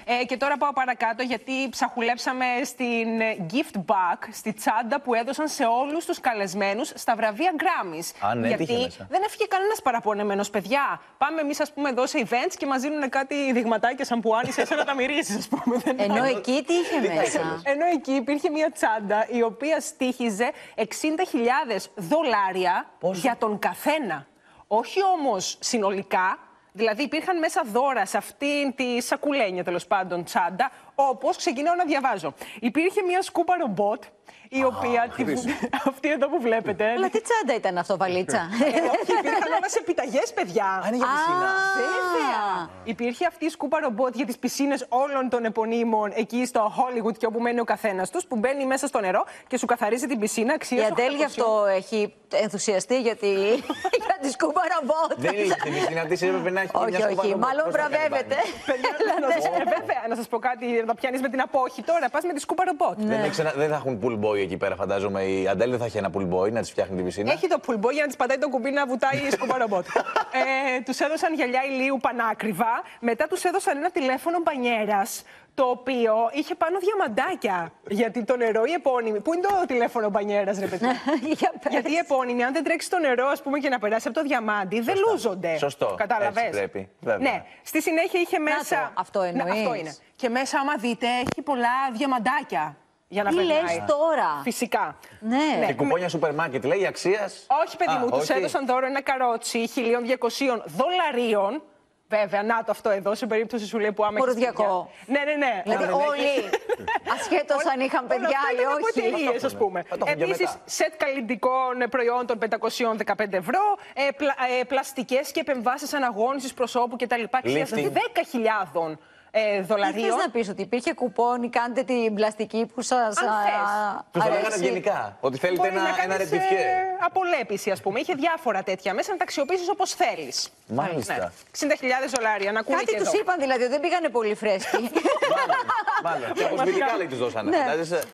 Και τώρα πάω παρακάτω, γιατί ψαχουλέψαμε στην gift bag, στη τσάντα που έδωσαν σε όλους τους καλεσμένους στα βραβεία Grammys. Ναι, γιατί δεν έφυγε κανένας παραπονεμένος, παιδιά. Πάμε εμείς, ας πούμε, εδώ σε events και μας δίνουν κάτι δειγματάκια σαν που άνοισε, εσύ να τα μυρίσεις, ας πούμε. Ενώ εκεί τι είχε μέσα? Ενώ εκεί υπήρχε μια τσάντα η οποία στοίχιζε $60.000 για τον καθένα. Όχι όμως συνολικά. Δηλαδή υπήρχαν μέσα δώρα σε αυτήν τη σακουλένια, τέλος πάντων, τσάντα, όπως ξεκινάω να διαβάζω. Υπήρχε μια σκούπα ρομπότ, η οποία. Αυτή εδώ που βλέπετε. Αλλά τι τσάντα ήταν αυτό, βαλίτσα? Όχι, υπήρχαν όλα σε επιταγές, παιδιά. Αν είναι για πισίνα. Βέβαια. Υπήρχε αυτή η σκούπα ρομπότ για τις πισίνες όλων των επωνύμων εκεί στο Hollywood και όπου μένει ο καθένας τους, που μπαίνει μέσα στο νερό και σου καθαρίζει την πισίνα αξίας. Η Αντέλ γι' αυτό έχει ενθουσιαστεί για τη σκούπα ρομπότ. Δεν είχε την πισίνα της, έπρεπε να έχει μια σκούπα ρομπότ. Όχι, μάλλον βραβεύεται. Βέβαια, να σας πω κάτι, να πιάνεις με την απόχη τώρα, πας με τη σκούπα ρομπότ. Δεν θα έχουν pool boy εκεί πέρα, φαντάζομαι. Η Αντέλ δεν θα έχει ένα pool boy να της φτιάχνει την πισίνα. Έχει το pool boy για να της πατάει το κουμπί να βουτάει η σκούπα ρομπότ. Τους έδωσαν γυαλιά ηλίου πανάκριβα. Μετά τους έδωσαν ένα τηλέφωνο μπανιέρας, το οποίο είχε πάνω διαμαντάκια. Γιατί το νερό, η επώνυμη. Πού είναι το τηλέφωνο μπανιέρας, ρε παιδί? Γιατί οι επώνυμοι, αν δεν τρέξει το νερό, ας πούμε, και να περάσει από το διαμάντι, δεν λούζονται. Σωστό. Κατάλαβες? Έτσι πρέπει. Βέβαια. Ναι. Στη συνέχεια είχε μέσα. Αυτό εννοείς? Αυτό είναι. Και μέσα, άμα δείτε, έχει πολλά διαμαντάκια. Για να Τι περνάει. λες τώρα? Φυσικά. Ναι. Και κουπόνια σούπερ μάρκετ, λέει αξίας. Όχι, παιδί μου, τους έδωσαν δώρο ένα καρότσι $1.200. Βέβαια, να το αυτό εδώ, σε περίπτωση σου λέει που άμα. Φοροδιακό. Ναι. Δηλαδή όλοι, ασχέτως αν είχαν παιδιά ή όχι. Εταιρείες, ας πούμε. Επίσης, σετ καλλιτικών προϊόντων €515, πλαστικές και επεμβάσεις αναγώνησης προσώπου κτλ. Αξίας $10.000. Τι θες να πεις, ότι υπήρχε κουπόνι, κάντε την πλαστική που σας Τους το λέγανε αρέσει? ευγενικά, ότι θέλετε ένα ρετιφιέ. Απολέπιση, ας πούμε. Είχε διάφορα τέτοια μέσα να τα αξιοποιήσεις όπως θέλεις. Μάλιστα. $60.000 να ακούνε και Κάτι τους εδώ. είπαν δηλαδή, δεν πήγανε πολύ φρέσκοι. Μάλλον. Και κοσμητικά λέει τους δώσανε.